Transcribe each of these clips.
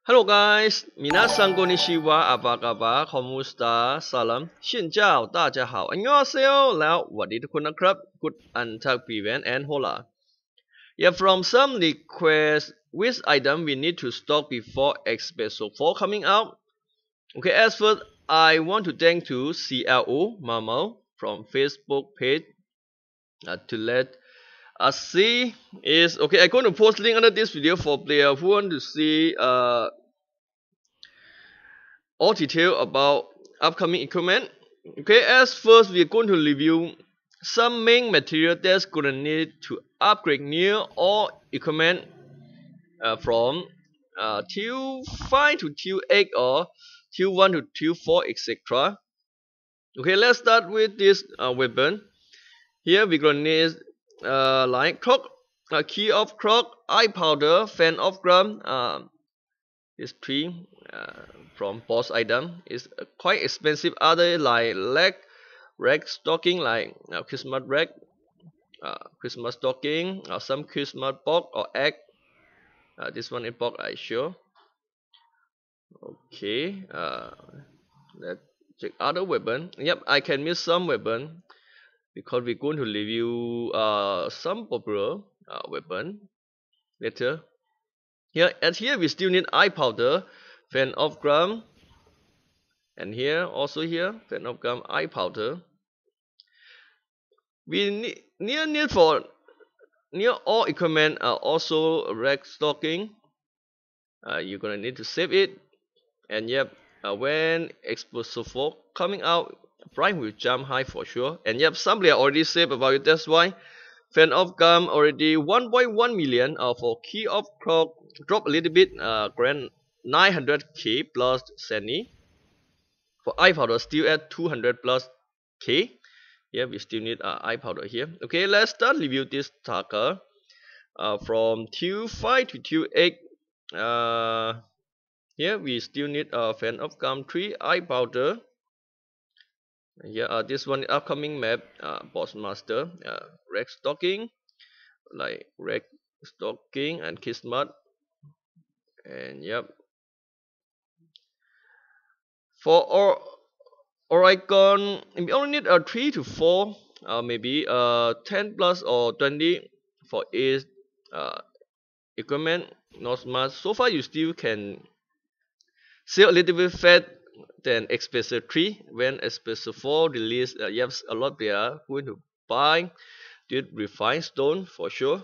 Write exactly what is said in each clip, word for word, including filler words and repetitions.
Hello guys, minasan konnichiwa, apa kabar, komusta, salam, 现教大家好, 안녕하세요, แล้วสวัสดีทุกคนนะครับ good antak piven and hola. Yeah, from some requests, which item we need to stock before Espresso four coming out? Okay, as first, I want to thank to C L O Mamo from Facebook page uh, to let us see is okay. I'm going to post link under this video for player who want to see uh all detail about upcoming equipment. Okay, as first we're going to review some main material that's gonna need to upgrade near all equipment uh, from uh, tier five to tier eight or tier one to tier four, etc. Okay, let's start with this uh, weapon. Here we're gonna need uh, like clock, uh, key of clock, eye powder, fan of gram. Uh, this three uh, from boss item is uh, quite expensive. Other like leg, rack stocking like uh, Christmas rack, uh, Christmas stocking, or some Christmas box or egg. Uh, this one in box I show. Okay, uh, let's check other weapon. Yep, I can miss some weapon because we're going to review uh, some popular uh, weapon later. Here and here we still need eye powder, fan of gram, and here also here fan of gram, eye powder. We need near need for near all equipment are also rack stocking. Uh, you're gonna need to save it, and yep, uh, when Espresso four coming out, price will jump high for sure. And yep, some player already saved about it. That's why fan of gum already one point one million. Uh, for key of clock drop a little bit. Uh, grand nine hundred K plus Sunny. For eye powder still at two hundred plus K. Yeah, we still need uh, eye powder here. Okay, let's start review this Taka. Uh, from tier five to tier eight. Uh, here we still need a uh, fan of gum three eye powder. Here uh, this one upcoming map uh, boss master uh, rack stocking like rack stocking and kismet, and yep, for or Oregon we only need a uh, three to four, uh, maybe uh ten plus or twenty for each uh, equipment, not much. So far you still can sell a little bit fat than Espresso three. When Espresso four release, uh, yes, a lot they are going to buy this refined stone for sure.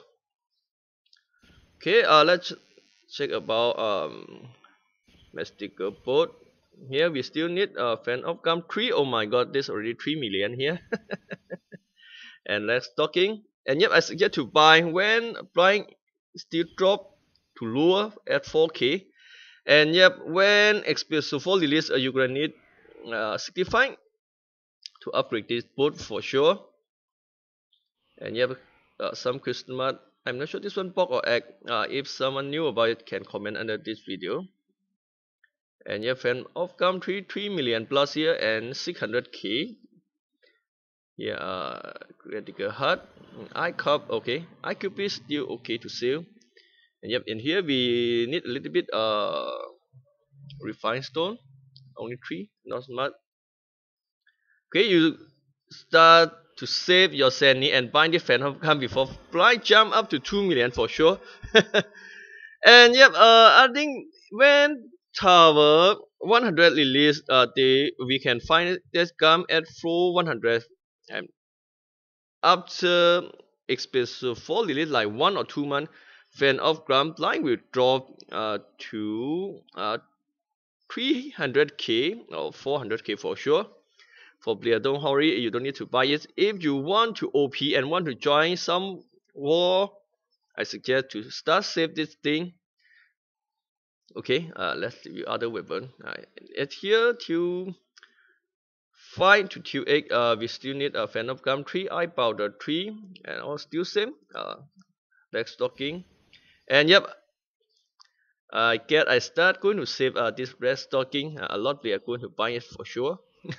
Okay, uh, let's check about um mystical boat. Here we still need a uh, fan of gum three. Oh my god, there's already three million here. And let's stocking. And yep, I suggest to buy when applying still drop to lower at four K. And yep, when Espresso four release, uh, you're gonna need uh, sixty-five to upgrade this boat for sure. And yep, uh, some Christmas, I'm not sure this one box or egg. Uh, if someone knew about it, can comment under this video. And yep, fan of gum three, three million plus here and six hundred K. Here, uh, critical heart, eye cup, okay, eye cup is still okay to sell. And yep, in here we need a little bit uh refined stone, only three, not much. Okay, you start to save your Sunny and bind the fan of gum before fly jump up to two million for sure. And yep, uh, I think when tower one hundred release, uh, they we can find this gum at floor one hundred. And after Espresso four release, like one or two months, fan of gram line will drop uh, to uh, three hundred K or four hundred K for sure. For player, don't hurry, you don't need to buy it. If you want to O P and want to join some war, I suggest to start save this thing. Okay, uh, let's review other weapon. Uh, at here to five to tier eight, uh, we still need a fan of gum three, eye powder three, and all still same. Uh, back stocking, and yep, I get I start going to save uh, this red stocking. Uh, a lot we are going to buy it for sure.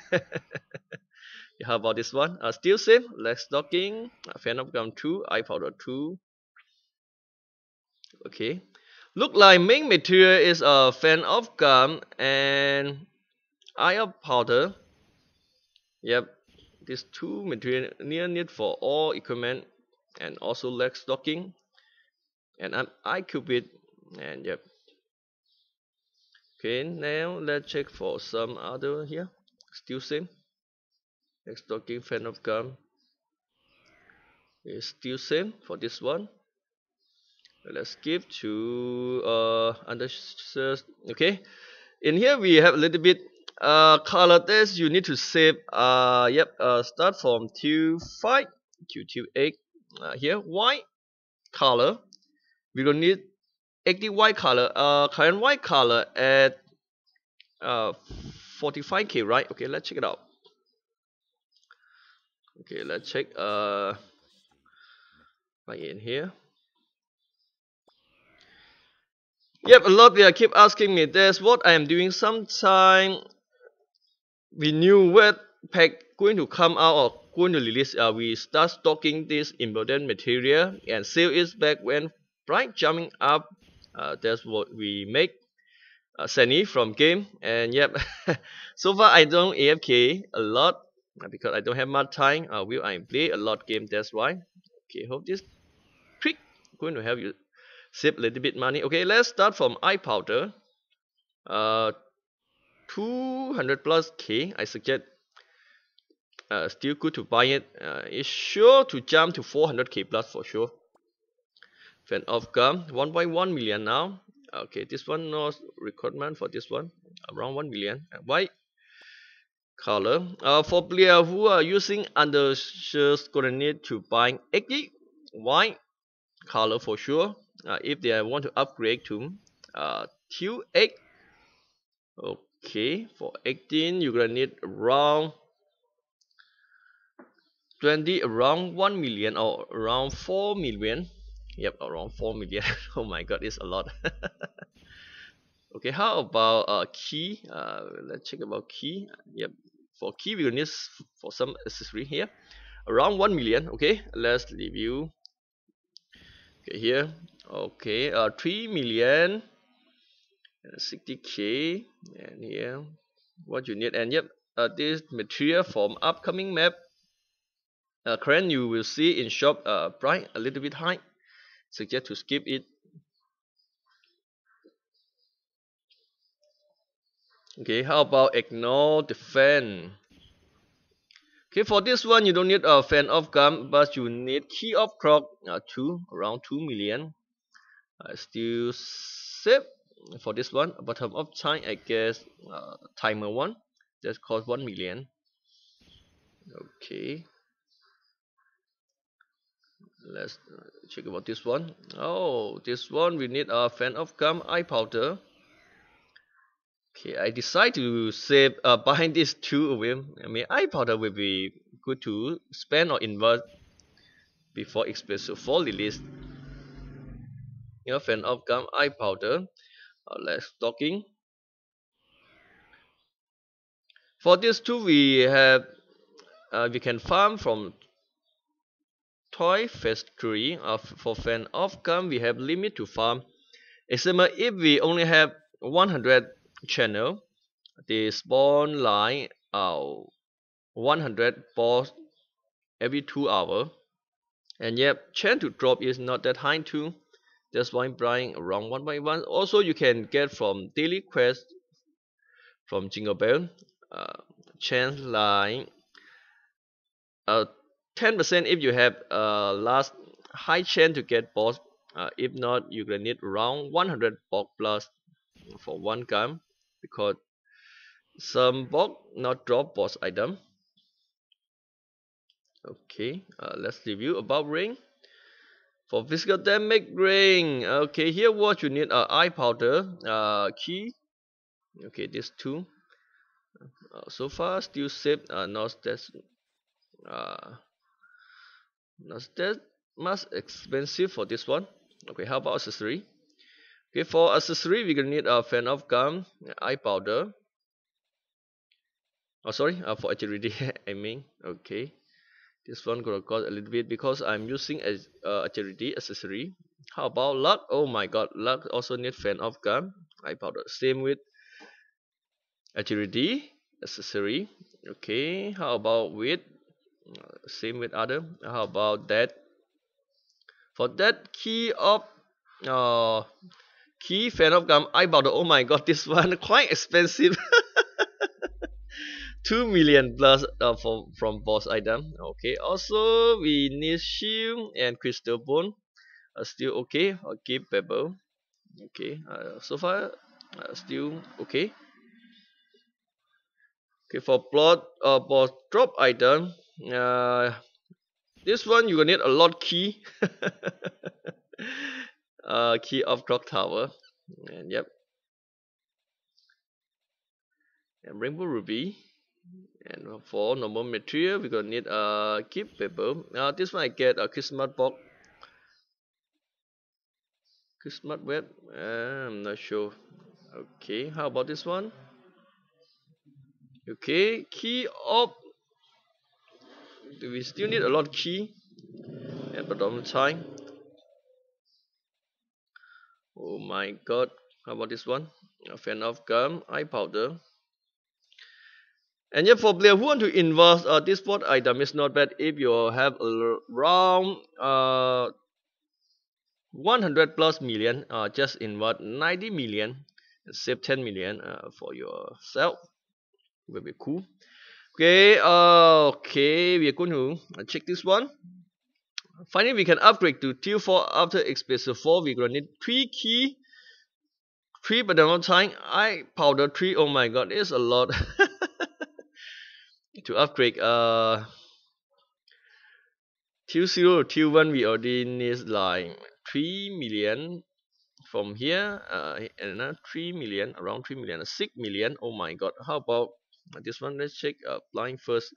How about this one? Uh, still same. Leg stocking, uh, fan of gum two, eye powder two. Okay. Look like main material is a fan of gum and eye of powder. Yep, these two material near need for all equipment and also leg stocking and an eye cupid and yep. Okay, now let's check for some other here. Still same. Leg stocking, fan of gum is still same for this one. Let's skip to uh under okay. In here we have a little bit uh color test. You need to save uh yep uh start from two five to two eight. Uh, here white color. We gonna need eighty white color. Uh, current white color at uh forty-five K, right? Okay, let's check it out. Okay, let's check uh right in here. Yep, a lot they keep asking me this what I am doing. Sometime we knew what pack going to come out or going to release. Uh, we start stocking this important material and sell it back when price jumping up. Uh, that's what we make. Uh, Sunny from game and yep. So far I don't A F K a lot uh, because I don't have much time. Uh, will I play a lot game? That's why. Okay, hope this trick going to help you save a little bit money. Okay, let's start from eye powder. Uh, two hundred plus K. I suggest. Uh, still good to buy it. Uh, it's sure to jump to four hundred K plus for sure. Fan of gum, one point one million now. Okay, this one no requirement for this one, around one million. White color. Uh, for player who are using under just gonna need to buy eighty white color for sure. Uh, if they want to upgrade to uh two eight. Okay, for eighteen you're gonna need around twenty, around one million or around four million. Yep, around four million. Oh my god, it's a lot. Okay, how about uh key? Uh, let's check about key. Yep, for key we will need for some accessory here, around one million. Okay, let's review. Okay, here. Okay, uh, three million, sixty K, and here what you need. And yep, uh, this material from upcoming map. Uh, current you will see in shop uh price a little bit high. Suggest to skip it. Okay, how about ignore the fan? Okay, for this one you don't need a fan of gum, but you need key of clock uh, two around two million. Uh, still save for this one. Bottom of time I guess uh, timer one. That cost one million. Okay, let's uh, check about this one. Oh, this one we need a fan of gum eye powder. Okay, I decide to save uh, behind these two of them. I mean, eye powder will be good to spend or invest before expensive fall release. You know, fan of gum eye powder. Uh, let's talking. For these two, we have uh, we can farm from toy factory. Uh, for fan of gum, we have limit to farm. Except if we only have one hundred channel, the spawn line uh one hundred balls every two hour. And yep, chance to drop is not that high too. That's why I'm buying around one by one. Also, you can get from daily quest from Jingle Bell. Uh, chance like uh ten percent if you have uh last high chance to get boss. Uh, if not, you're gonna need around one hundred box plus for one gun because some box not drop boss item. Okay, uh, let's review about ring. For physical damage ring, okay, here what you need are eye powder, uh, key. Okay, these two. Uh, so far, still safe. Uh, not that, uh, not that much expensive for this one. Okay, how about accessory? Okay, for accessory, we're gonna need a fan of gum, eye powder. Oh, sorry, uh, for H R D, I mean. Okay, this one gonna cost a little bit because I'm using a uh, H R D accessory. How about luck? Oh my god, luck also need fan of gum. I powder. Same with agility, accessory. Okay, how about with uh, same with other. How about that? For that key of uh key fan of gum, I bought. Oh my god, this one quite expensive. Two million plus uh, for from boss item. Okay, also we need shield and crystal bone. Uh, still okay. I'll keep pebble. Okay, uh, so far uh, still okay. Okay, for plot uh for drop item, uh this one you gonna need a lot key. uh key of clock tower. And yep, and rainbow ruby. And for normal material we gonna need uh keep paper. Uh this one I get a Christmas box. Christmas web. Uh, I'm not sure. Okay, how about this one? Okay, key of, we still need a lot of key at the bottom time. Oh my god, how about this one? A fan of gum, eye powder. And yet for player who want to invest, uh, this sport item is not bad if you have around uh one hundred plus million. Uh, just invest ninety million and save ten million uh, for yourself. Will be cool. Okay, uh, okay, we are going to uh, check this one. Finally, we can upgrade to tier four after expansion four. We're gonna need three key, three banana time, eye powder three. Oh my god, it's a lot to upgrade. Uh, tier zero, tier one, we already need like three million from here. Uh, and another three million, around three million, six million. Oh my god, how about this one? Let's check. Uh, blind first.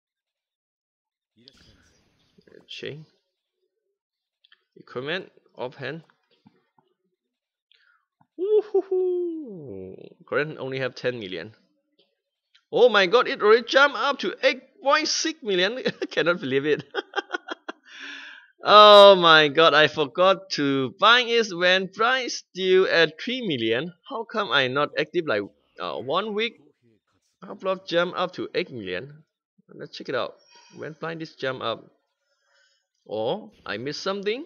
Check. Equipment offhand. Woohoo! Current only have ten million. Oh my god, it already jumped up to eight point six million. Cannot believe it. Oh my god, I forgot to buy it when price still at three million. How come I not active like uh, one week? Upload jump up to eight million. Let's check it out. When blind this jump up. Oh, I missed something.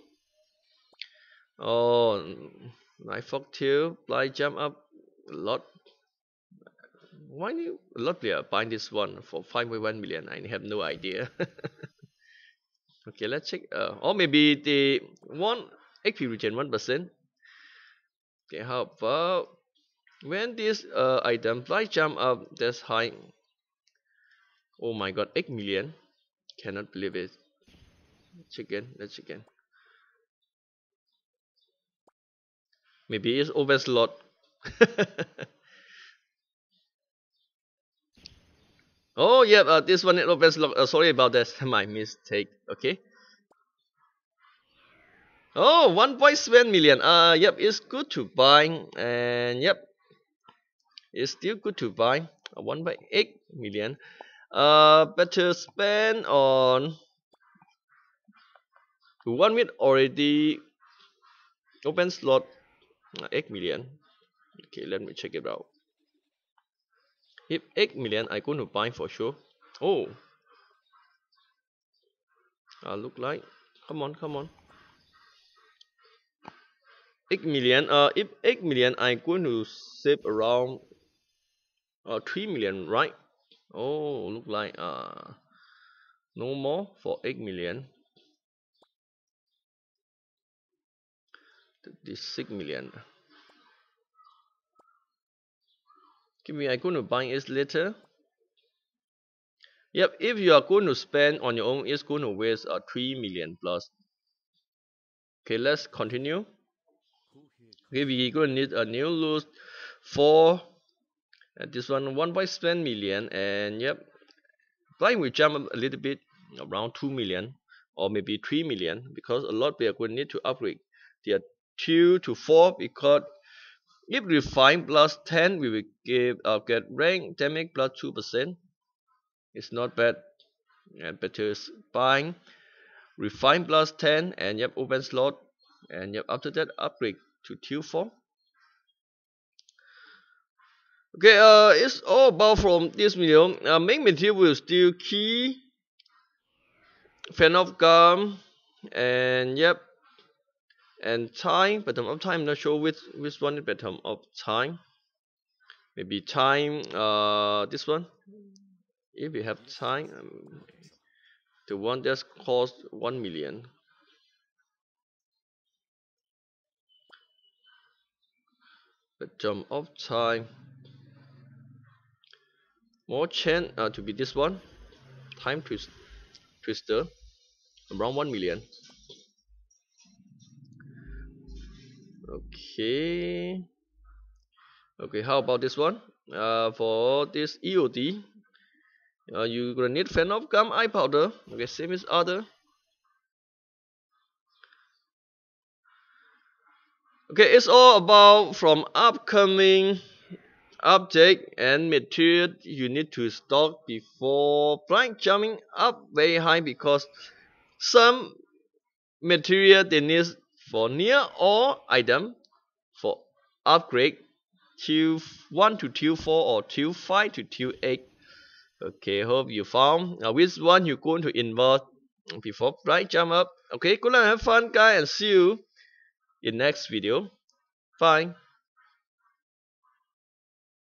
Oh, I forgot to blind jump up a lot. Why do a lot of player buy this one for five point one million? I have no idea. Okay, let's check. Uh, or maybe the one X P regen one percent. Okay, how about when this uh item price jump up that's high? Oh my god, eight million. Cannot believe it. Check again. Let's check again. Maybe it's overslot. Oh yeah, uh, this one is overslot. Uh, sorry about that. My mistake. Okay. Oh, one point seven million. Uh, yep, it's good to buy. And yep, it's still good to buy. Uh, one point eight million. Uh, better spend on one with already open slot uh, eight million. Okay, let me check it out. If eight million, I going to buy for sure. Oh, uh, look like. Come on, come on. eight million. Uh, if eight million, I going to save around uh three million, right? Oh, look like uh no more for eight million. This six million. Give me, I going to buy it later. Yep, if you are going to spend on your own, it's going to waste uh, three million plus. Okay, let's continue. Okay, we're going to need a new loot for uh, this one one point seven million, and yep, flying will jump up a little bit around two million or maybe three million because a lot we are going to need to upgrade their two to four because if refine plus ten we will give uh, get rank damage plus two percent. It's not bad. And better buying refine plus ten and yep open slot and yep, after that upgrade to tier four. Okay, uh, it's all about from this video. Uh, main material will still key, fan of gum, and yep, and time. Bottom of time, not sure which which one is bottom of time. Maybe time. Uh, this one. If you have time, um, the one that cost one million. Bottom of time. More chance uh, to be this one. Time twist, twister, around one million. Okay. Okay, how about this one? Uh, for this E O D, uh, you're gonna need fan of gum eye powder. Okay, same as other. Okay, it's all about from upcoming update and material you need to stock before price jumping up very high, because some material they need for near all item for upgrade tier one to tier four or tier five to tier eight. Okay, hope you found uh, which one you're going to invest before price jump up. Okay, good luck and have fun guys, and see you in next video. Bye.